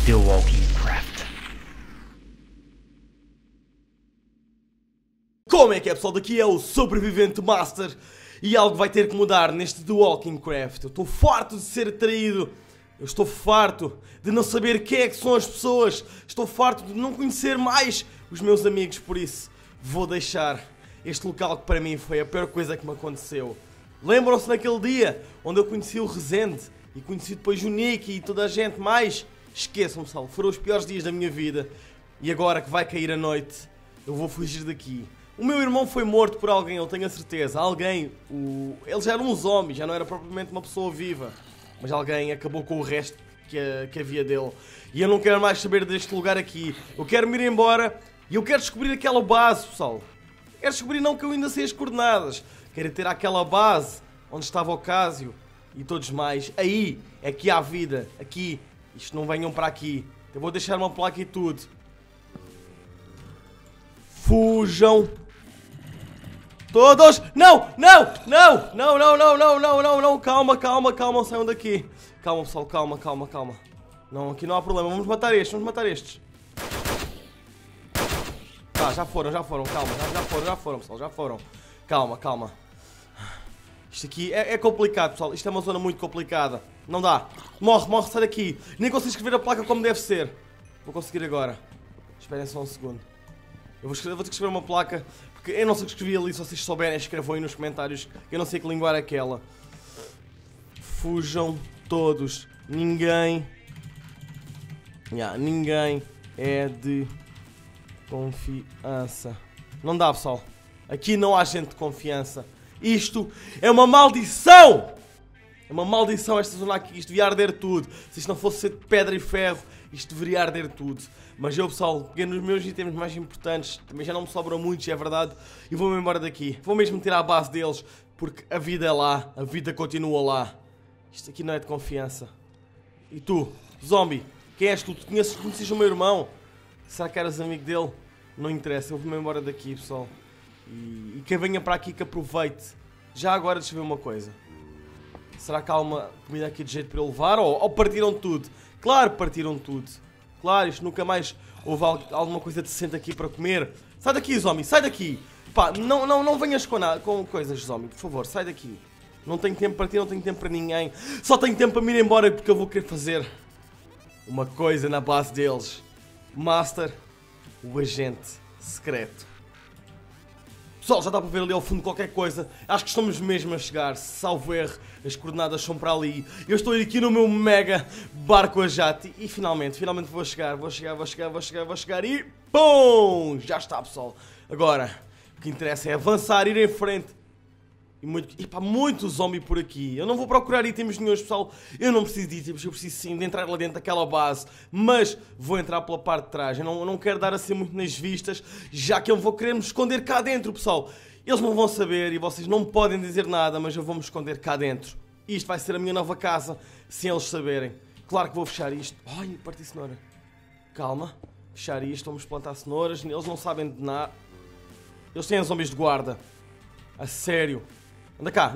The Walking Craft. Como é que é, pessoal? Daqui é o Sobrevivente Master e algo vai ter que mudar neste The Walking Craft. Eu estou farto de ser traído. Eu estou farto de não saber quem é que são as pessoas. Estou farto de não conhecer mais os meus amigos. Por isso, vou deixar este local que para mim foi a pior coisa que me aconteceu. Lembram-se naquele dia onde eu conheci o Resende e conheci depois o Nick e toda a gente mais? Esqueçam, pessoal, foram os piores dias da minha vida. E agora que vai cair a noite, eu vou fugir daqui. O meu irmão foi morto por alguém, eu tenho a certeza. Alguém, ele já era um zombie, já não era propriamente uma pessoa viva. Mas alguém acabou com o resto que havia dele. E eu não quero mais saber deste lugar aqui. Eu quero me ir embora e eu quero descobrir aquela base, pessoal. Quero descobrir não que eu ainda sei as coordenadas. Quero ter aquela base onde estava o Cásio e todos mais. Aí é que há vida. Aqui. Isto não venham para aqui. Eu vou deixar uma placa e tudo. Fujam. Todos. Não, não, não, não, não, não, não, não, não, não. Calma, calma, calma. Saiam daqui. Calma, pessoal. Calma, calma, calma. Não, aqui não há problema. Vamos matar estes. Vamos matar estes. Tá, já foram. Calma. Já foram, pessoal. Já foram. Calma, calma. Isto aqui é complicado, pessoal. Isto é uma zona muito complicada. Não dá. Morre, morre, sai daqui. Nem consigo escrever a placa como deve ser. Vou conseguir agora. Esperem só um segundo. Eu vou ter que escrever uma placa. Porque eu não sei o que escrevi ali. Se vocês souberem, escrevam aí nos comentários. Eu não sei que linguar é aquela. Fujam todos. Ninguém. Ninguém é de confiança. Não dá, pessoal. Aqui não há gente de confiança. Isto é uma maldição! É uma maldição esta zona aqui. Isto devia arder tudo. Se isto não fosse ser de pedra e ferro, isto deveria arder tudo. Mas eu, pessoal, peguei nos meus itens mais importantes. Também já não me sobram muitos, é verdade. E vou-me embora daqui. Vou mesmo tirar a base deles. Porque a vida é lá. A vida continua lá. Isto aqui não é de confiança. E tu, zombie, quem és tu? Tu conheces o meu irmão? Será que eras amigo dele? Não interessa. Eu vou-me embora daqui, pessoal. E quem venha para aqui que aproveite. Já agora deixa eu ver uma coisa. Será que há uma comida aqui de jeito para eu levar? Ou partiram tudo? Claro, partiram tudo. Claro, isto nunca mais houve alguma coisa decente aqui para comer. Sai daqui, zombie, sai daqui. Pá, não venhas com coisas, zombie, por favor, sai daqui. Não tenho tempo para ti, não tenho tempo para ninguém. Só tenho tempo para me ir embora porque eu vou querer fazer uma coisa na base deles. Master, o agente secreto. Pessoal, já dá para ver ali ao fundo qualquer coisa. Acho que estamos mesmo a chegar. Salvo erro, as coordenadas são para ali. Eu estou aqui no meu mega barco a jato. E finalmente vou chegar. Vou chegar e... PUM! Já está, pessoal. Agora, o que interessa é avançar, ir em frente. E pá, muito zombie por aqui. Eu não vou procurar itens nenhum, pessoal. Eu não preciso de itens, eu preciso sim de entrar lá dentro daquela base. Mas vou entrar pela parte de trás. Eu não quero dar assim muito nas vistas, já que eu vou querer me esconder cá dentro, pessoal. Eles não vão saber e vocês não me podem dizer nada, mas eu vou me esconder cá dentro. Isto vai ser a minha nova casa, sem eles saberem. Claro que vou fechar isto. Ai, parti cenoura. Calma. Fechar isto, vamos plantar cenouras. Eles não sabem de nada. Eles têm zombies de guarda. A sério. Anda cá.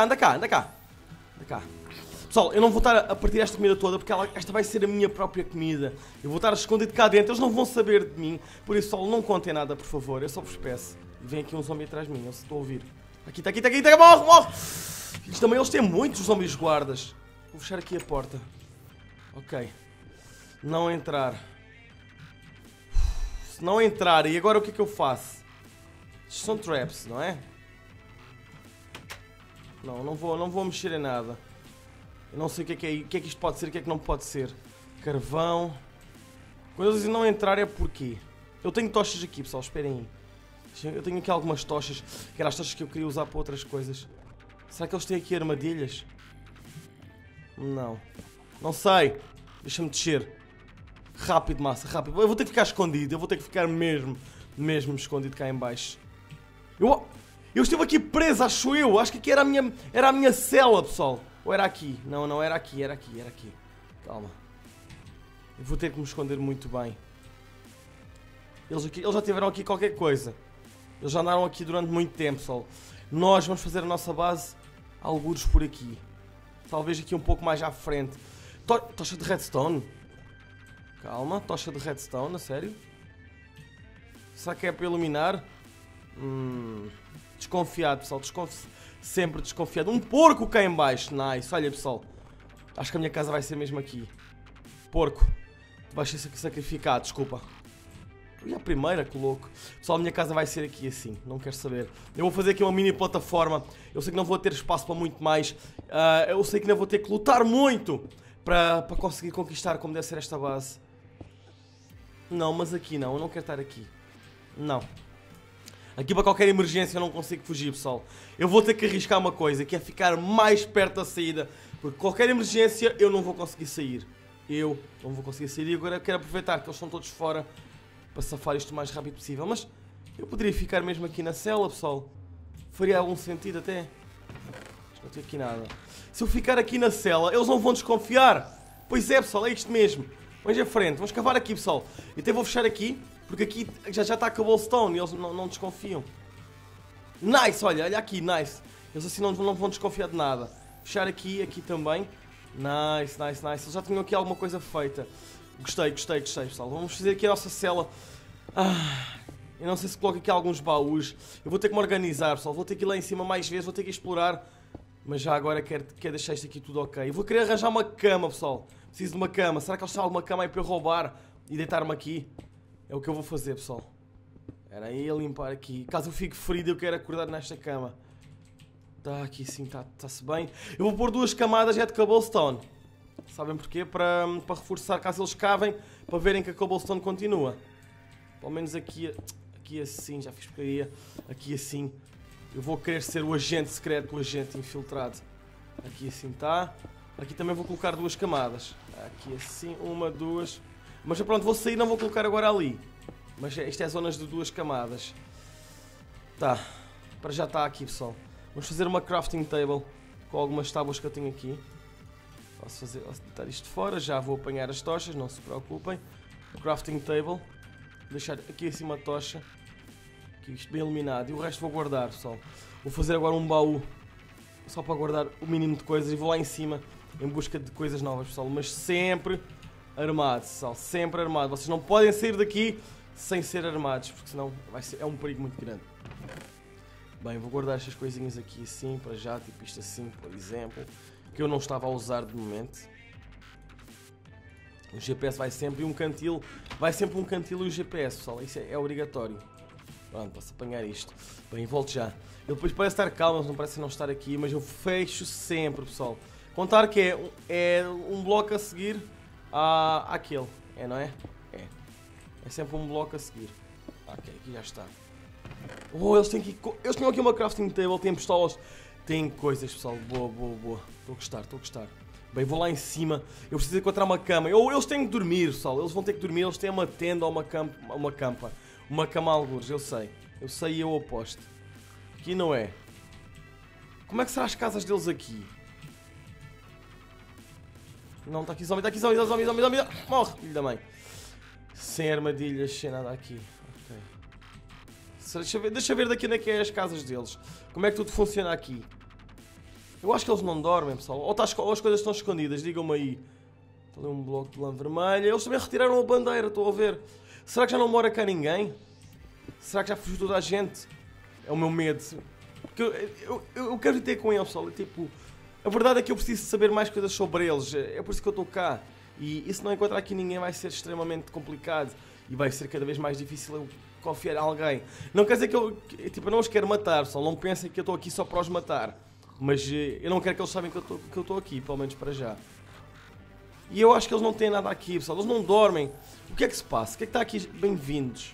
Pessoal, eu não vou estar a partir esta comida toda porque esta vai ser a minha própria comida. Eu vou estar escondido cá dentro, eles não vão saber de mim. Por isso, pessoal, não contem nada, por favor. Eu só vos peço. E vem aqui um zombie atrás de mim, eu estou a ouvir. Aqui, morre! Eles têm muitos zombies guardas. Vou fechar aqui a porta. Ok. Não entrar. Se não entrar, e agora o que é que eu faço? Isto são traps, não é? Não vou mexer em nada. Eu não sei o que é que isto pode ser, o que é que não pode ser. Carvão. Quando eles dizem não entrar é porquê? Eu tenho tochas aqui, pessoal, esperem aí. Eu tenho aqui algumas tochas, que eram as tochas que eu queria usar para outras coisas. Será que eles têm aqui armadilhas? Não. Não sei. Deixa-me descer. Rápido, massa, rápido. Eu vou ter que ficar escondido, eu vou ter que ficar mesmo escondido cá em baixo. Eu estive aqui preso, acho eu. Acho que aqui era a minha cela, pessoal. Ou era aqui? Não, era aqui. Calma. Eu vou ter que me esconder muito bem. Eles já tiveram aqui qualquer coisa. Eles já andaram aqui durante muito tempo, pessoal. Nós vamos fazer a nossa base algures por aqui. Talvez aqui um pouco mais à frente. Tocha de redstone? Calma, tocha de redstone, a sério? Será que é para iluminar? Desconfiado, pessoal. Sempre desconfiado. Um porco cá em baixo. Nice. Olha, pessoal. Acho que a minha casa vai ser mesmo aqui. Porco. Tu vais ser sacrificado, desculpa. E a primeira, que louco. Pessoal, a minha casa vai ser aqui assim. Não quero saber. Eu vou fazer aqui uma mini plataforma. Eu sei que não vou ter espaço para muito mais. Eu sei que ainda vou ter que lutar muito para conseguir conquistar como deve ser esta base. Não, mas aqui não. Eu não quero estar aqui. Não. Aqui para qualquer emergência eu não consigo fugir, pessoal. Eu vou ter que arriscar uma coisa, que é ficar mais perto da saída. Porque qualquer emergência eu não vou conseguir sair. Eu não vou conseguir sair e agora quero aproveitar que eles estão todos fora para safar isto o mais rápido possível. Mas eu poderia ficar mesmo aqui na cela, pessoal. Faria algum sentido até. Não tem aqui nada. Se eu ficar aqui na cela, eles não vão desconfiar. Pois é, pessoal, é isto mesmo. Vamos à frente, vamos cavar aqui, pessoal. Eu até vou fechar aqui, porque aqui já está a cobblestone e eles não desconfiam. Nice, olha aqui, nice. Eles assim não vão desconfiar de nada. Fechar aqui, aqui também. Nice, nice, nice. Eles já tinham aqui alguma coisa feita. Gostei, pessoal. Vamos fazer aqui a nossa cela. Eu não sei se coloco aqui alguns baús. Eu vou ter que me organizar, pessoal. Vou ter que ir lá em cima mais vezes, vou ter que explorar. Mas já agora quero deixar isto aqui tudo ok. Eu vou querer arranjar uma cama, pessoal. Preciso de uma cama. Será que eles têm alguma cama aí para eu roubar e deitar-me aqui? É o que eu vou fazer, pessoal. Era aí a limpar aqui. Caso eu fique ferido, eu quero acordar nesta cama. Está aqui sim, está-se bem. Eu vou pôr 2 camadas de cobblestone. Sabem porquê? Para reforçar, caso eles cavem, para verem que a cobblestone continua. Pelo menos aqui assim, já fiz porcaria. Aqui assim. Eu vou querer ser o agente secreto, o agente infiltrado. Aqui assim está. Aqui também vou colocar 2 camadas. Aqui assim, 1, 2. Mas pronto, vou sair, não vou colocar agora ali. Mas isto é zonas de 2 camadas. Tá. Para já está aqui, pessoal. Vamos fazer uma crafting table com algumas tábuas que eu tenho aqui. Posso deitar isto fora. Já vou apanhar as tochas, não se preocupem. Crafting table. Vou deixar aqui assim uma tocha. Aqui isto bem iluminado. E o resto vou guardar, pessoal. Vou fazer agora um baú. Só para guardar o mínimo de coisas. E vou lá em cima em busca de coisas novas, pessoal. Mas sempre armado, pessoal. Sempre armado. Vocês não podem sair daqui sem ser armados. Porque senão é um perigo muito grande. Bem, vou guardar estas coisinhas aqui assim, para já, tipo isto assim, por exemplo, que eu não estava a usar de momento. O GPS vai sempre, e um cantil, vai sempre um cantil e o GPS, pessoal, isso é obrigatório. Pronto, posso apanhar isto. Bem, volto já. Ele depois parece estar calmo, não parece não estar aqui, mas eu fecho sempre, pessoal. Contar que é um bloco a seguir àquele, não é? É sempre um bloco a seguir. Ok, aqui já está. Oh, eles tinham aqui uma crafting table, têm pistolas, têm coisas, pessoal. Boa. Estou a gostar. Bem, vou lá em cima. Eu preciso encontrar uma cama. Eles têm que dormir, pessoal. Eles vão ter que dormir. Eles têm uma tenda ou uma campa. Uma cama a algures, eu sei. Eu sei e eu aposto. Aqui não é. Como é que serão as casas deles aqui? Não, está aqui zombie, zombie. Morre, filho da mãe. Sem armadilhas, sem nada aqui. Deixa ver daqui onde é que é as casas deles. Como é que tudo funciona aqui? Eu acho que eles não dormem, pessoal. Ou as coisas estão escondidas, digam-me aí. Está ali um bloco de lã vermelha. Eles também retiraram a bandeira, estou a ver. Será que já não mora cá ninguém? Será que já fugiu toda a gente? É o meu medo. Porque eu quero ter com eles, pessoal. Tipo, a verdade é que eu preciso saber mais coisas sobre eles. É por isso que eu estou cá. E se não encontrar aqui ninguém vai ser extremamente complicado. E vai ser cada vez mais difícil eu confiar em alguém. Não quer dizer que eu não os quero matar, pessoal. Não pensem que eu estou aqui só para os matar. Mas eu não quero que eles saibam que eu estou aqui, pelo menos para já. E eu acho que eles não têm nada aqui, pessoal. Eles não dormem. O que é que se passa? O que é que está aqui? Bem-vindos.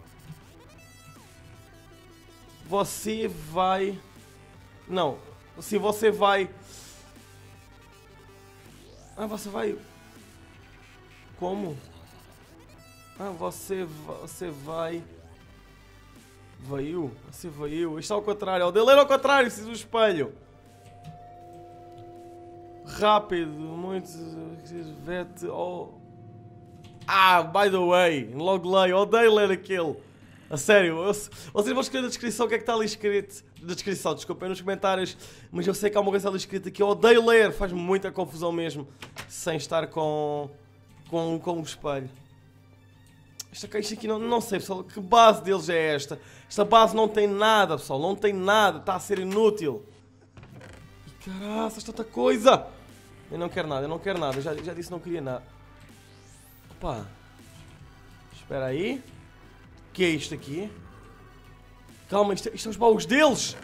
Você vai... Não. Assim, você vai... você vai... Como? Você vai... Veio? Você veio? Isto está ao contrário. O dele era ao contrário, preciso do espelho. Rápido, muito... Vete... by the way. Logo leio. Odeio ler aquele. A sério. Vocês vão escrever na descrição o que é que está ali escrito. Na descrição, desculpem, nos comentários. Mas eu sei que há uma coisa ali escrita que eu odeio ler. Faz-me muita confusão mesmo. Sem estar com o espelho. Isto aqui não sei, pessoal. Que base deles é esta? Esta base não tem nada, pessoal. Não tem nada. Está a ser inútil. E caraças, tanta coisa. Eu não quero nada, eu não quero nada. Já disse que não queria nada. Opa. Espera aí. O que é isto aqui? Calma, isto são os baús deles.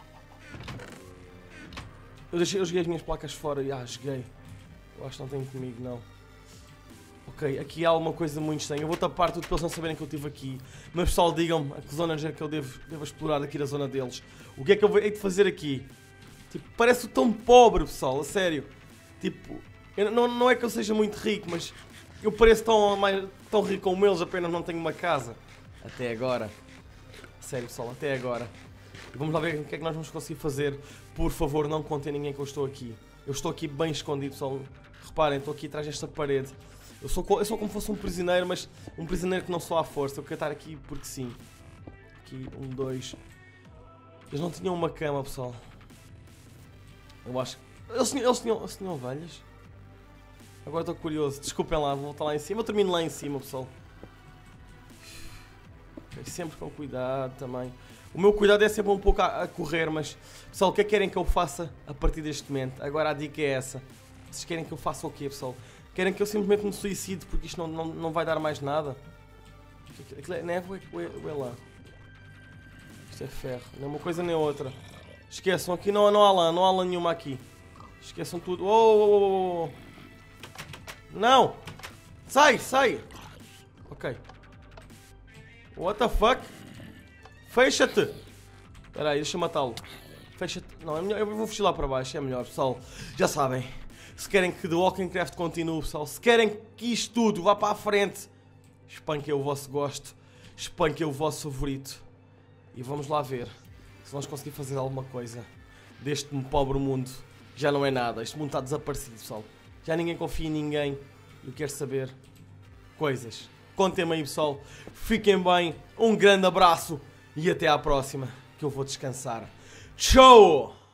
Eu joguei as minhas placas fora. Joguei. Eu acho que não tenho comigo, não. Ok, aqui há alguma coisa muito estranha. Eu vou tapar tudo para eles não saberem que eu estive aqui. Mas pessoal, digam-me a que zonas é que eu devo explorar aqui na zona deles. O que é que eu hei de fazer aqui? Tipo, parece tão pobre, pessoal, a sério. Tipo, não é que eu seja muito rico, mas eu pareço tão rico como eles, apenas não tenho uma casa. Até agora. Sério, pessoal, até agora. E vamos lá ver o que é que nós vamos conseguir fazer. Por favor, não contem ninguém que eu estou aqui. Eu estou aqui bem escondido, pessoal. Reparem, estou aqui atrás desta parede. Eu sou como se fosse um prisioneiro, mas um prisioneiro que não só à força. Eu quero estar aqui porque sim. Aqui, 1, 2. Eles não tinham uma cama, pessoal. Eu acho que... Eles tinham ovelhas? Agora estou curioso. Desculpem lá, vou voltar lá em cima. Eu termino lá em cima, pessoal. Sempre com cuidado também. O meu cuidado é sempre um pouco a correr, mas... Pessoal, o que é que querem que eu faça a partir deste momento? Agora a dica é essa. Vocês querem que eu faça o quê, pessoal? Querem que eu simplesmente me suicide porque isto não vai dar mais nada? Aquilo é neve ou é lá? Isto é ferro. Nem uma coisa nem outra. Esqueçam, aqui não há lã nenhuma aqui. Esqueçam tudo. Oh! Não! Sai! Ok. What the fuck? Fecha-te! Espera aí, deixa eu matá-lo. Fecha-te. Não, é melhor. Eu vou fugir lá para baixo, é melhor, pessoal. Já sabem. Se querem que The Walking Craft continue, pessoal. Se querem que isto tudo vá para a frente. Espanquem o vosso gosto. Espanquem o vosso favorito. E vamos lá ver se nós conseguimos fazer alguma coisa deste pobre mundo. Já não é nada. Este mundo está desaparecido, pessoal. Já ninguém confia em ninguém. Eu quero saber coisas. Contem-me aí, pessoal. Fiquem bem. Um grande abraço. E até à próxima. Que eu vou descansar. Tchau!